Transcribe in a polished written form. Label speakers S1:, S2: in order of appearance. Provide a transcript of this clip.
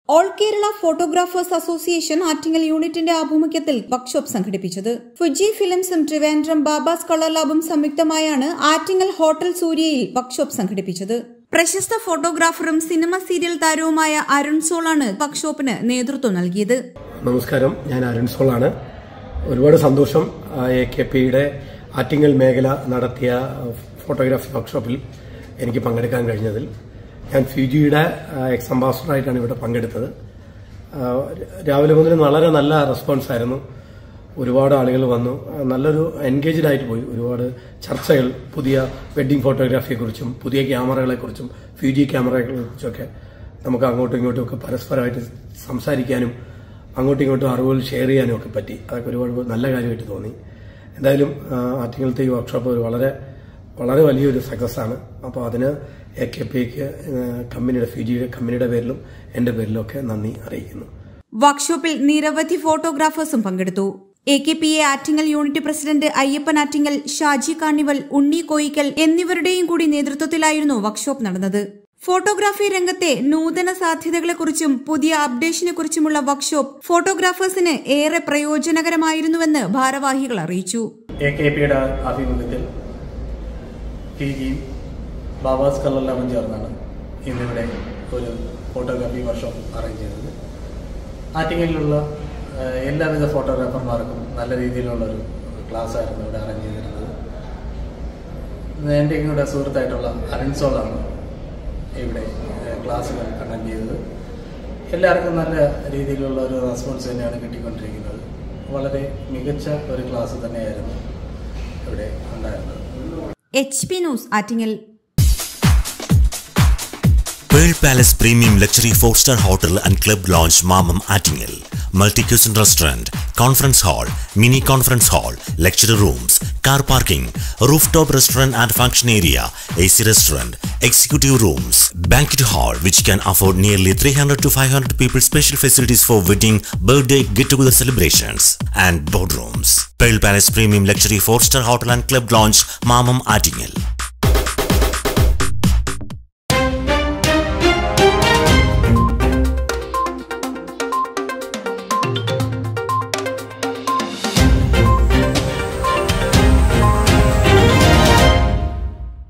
S1: All Kerala photographers association Attingal യൂണിറ്റിന്റെ ആഭിമുഖ്യത്തിൽ workshop സംഘടിപ്പിച്ചത്. ഫുജി ഫിലിംസും ട്രിവാൻഡ്രം ബാബാസ് കളർ ലാബും സംയുക്തമായാണ് ആറ്റിങ്ങൽ ഹോട്ടൽ സൂര്യയിൽ വർക്ക്ഷോപ്പ് സംഘടിപ്പിച്ചത്. പ്രശസ്ത ഫോട്ടോഗ്രാഫറും സിനിമ സീരിയൽ താരവുമായ അരുൺ സോളാണ് വർക്ക്ഷോപ്പിന് നേതൃത്വം നൽകിയത്.
S2: നമസ്കാരം, ഞാൻ അരുൺ സോളാണ്. ഒരുപാട് സന്തോഷം. AKPയുടെ ആറ്റിങ്ങൽ മേഖല നടത്തിയ ഫോട്ടോഗ്രാഫി വർക്ക്ഷോപ്പിൽ എനിക്ക് പങ്കെടുക്കാൻ കഴിഞ്ഞതിൽ. ഞാൻ ഫിജിയുടെ എക്സ് അംബാസഡറായിട്ടാണ് ഇവിടെ പങ്കെടുത്തത്. രാവിലെ മുതൽ വളരെ നല്ല റെസ്പോൺസ് ആയിരുന്നു. ഒരുപാട് ആളുകൾ വന്നു, നല്ലൊരു എൻഗേജ്ഡ് ആയിട്ട് പോയി. ഒരുപാട് ചർച്ചകൾ പുതിയ വെഡ്ഡിംഗ് ഫോട്ടോഗ്രാഫിയെക്കുറിച്ചും പുതിയ ക്യാമറകളെക്കുറിച്ചും ഫിജി ക്യാമറകളെക്കുറിച്ചൊക്കെ നമുക്ക് അങ്ങോട്ടും ഇങ്ങോട്ടും ഒക്കെ പരസ്പരമായിട്ട് സംസാരിക്കാനും അങ്ങോട്ടും ഇങ്ങോട്ടും അറിവുകൾ ഷെയർ ചെയ്യാനും ഒക്കെ പറ്റി. അതൊക്കെ ഒരുപാട് നല്ല കാര്യമായിട്ട് തോന്നി. എന്തായാലും ആറ്റിങ്ങലത്തെ ഈ വർക്ക്ഷോപ്പ് വളരെ വലിയൊരു സക്സസ് ആണ്. അപ്പോൾ അതിന് AKPക്ക് ഫിജിയുടെ കമ്പനിയുടെ പേരിലും എന്റെ പേരിലും ഒക്കെ നന്ദി അറിയിക്കുന്നു.
S1: വർക്ക്ഷോപ്പിൽ നിരവധി ഫോട്ടോഗ്രാഫേഴ്സും പങ്കെടുത്തു. AKPA Attingal unit president Ayyappan Attingal, Shaji കാണിവൽ, ഉണ്ണി കോയിക്കൽ എന്നിവരുടെയും കൂടി നേതൃത്വത്തിലായിരുന്നു വർക്ക്ഷോപ്പ് നടന്നത്. ഫോട്ടോഗ്രാഫി രംഗത്തെ നൂതന സാധ്യതകളെക്കുറിച്ചും പുതിയ അപ്ഡേഷനെക്കുറിച്ചുമുള്ള വർക്ക്ഷോപ്പ് ഫോട്ടോഗ്രാഫേഴ്സിന് ഏറെ പ്രയോജനകരമായിരുന്നുവെന്ന് ഭാരവാഹികൾ അറിയിച്ചു.
S3: AKPയുടെ ആഭിമുഖ്യത്തിൽ ഫിജി ബാബാസ് കളർ ലാബും ചേർന്നാണ് ഇന്നിവിടെ ഒരു ഫോട്ടോഗ്രാഫി വർക്ക്ഷോപ്പ് അറേഞ്ച് ചെയ്തത്. ആറ്റിങ്ങലിലുള്ള എല്ലാവിധ ഫോട്ടോഗ്രാഫർമാർക്കും നല്ല രീതിയിലുള്ളൊരു ക്ലാസ് ആയിരുന്നു ഇവിടെ അറേഞ്ച് ചെയ്തിരുന്നത്. എൻ്റെ കൂടെ സുഹൃത്തായിട്ടുള്ള അരുൺ സോളാണ് ഇവിടെ ക്ലാസ്സുകൾ കണ്ടക്ട് ചെയ്തത്. എല്ലാവർക്കും നല്ല രീതിയിലുള്ള ഒരു റെസ്പോൺസ് തന്നെയാണ് കിട്ടിക്കൊണ്ടിരിക്കുന്നത്. വളരെ മികച്ച ഒരു ക്ലാസ് തന്നെയായിരുന്നു ഇവിടെ ഉണ്ടായിരുന്നത്.
S1: HP news Attingal.
S4: Pearl Palace Premium Luxury 4-star Hotel and Club Lounge Mamam Attingel. Multi-cuisine restaurant, conference hall, mini conference hall, lecture rooms, car parking, rooftop restaurant and function area, AC restaurant, executive rooms, banquet hall which can afford nearly 300 to 500 people. Special facilities for wedding, birthday, get-together celebrations and boardrooms. Pearl Palace Premium Luxury 4-star Hotel and Club Lounge Mamam Attingel.